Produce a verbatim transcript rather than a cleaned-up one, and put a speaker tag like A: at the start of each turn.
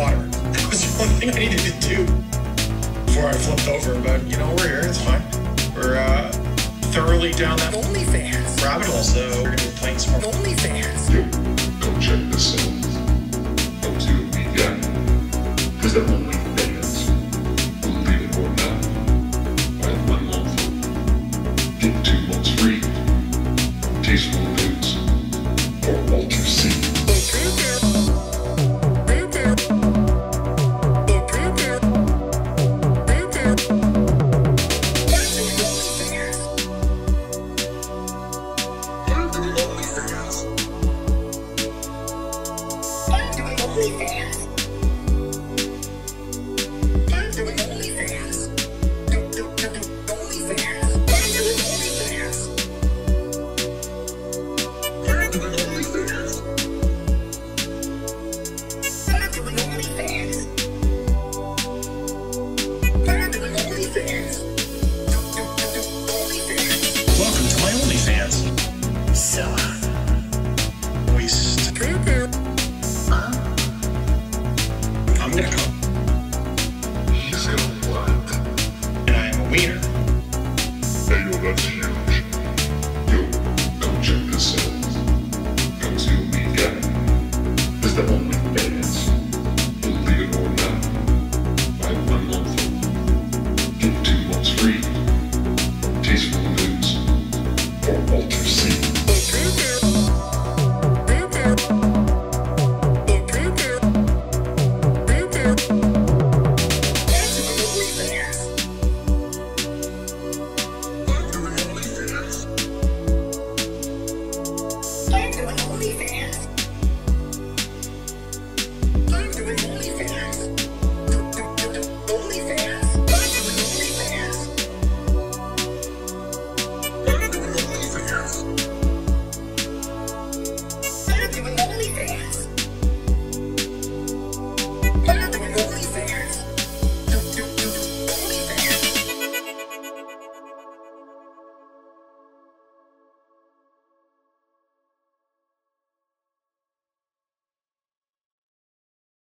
A: water. That was the only thing I needed to do before I flipped over. But, you know, we're here. It's fine. We're uh, thoroughly down that OnlyFans rabbit hole, so we're going to be playing some more OnlyFans.
B: Yo, go check this out. Go see what we got. Because the OnlyFans, believe it or not, buy one month, get two months free. Tasteful Nudes or Walter C.
A: Welcome to my OnlyFans. So, waste. Huh? I'm gonna come.
B: He's gonna what?
A: And I am a wiener.
B: Hey yo, that's huge. Yo, go check this out. Go see what we got. It's the OnlyFans. Believe it or not, buy one month, get two months free. Tasteful Nudes or Walter C.